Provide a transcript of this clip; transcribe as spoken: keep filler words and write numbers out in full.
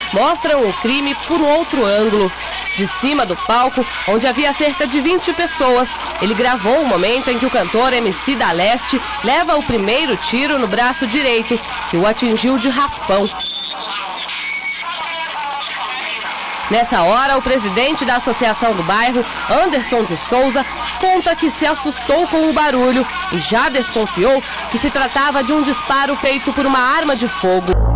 mostram o crime por outro ângulo. De cima do palco, onde havia cerca de vinte pessoas, ele gravou o momento em que o cantor M C da Leste leva o primeiro tiro no braço direito, que o atingiu de raspão. Nessa hora, o presidente da associação do bairro, Anderson de Souza, conta que se assustou com o barulho e já desconfiou que se tratava de um disparo feito por uma arma de fogo.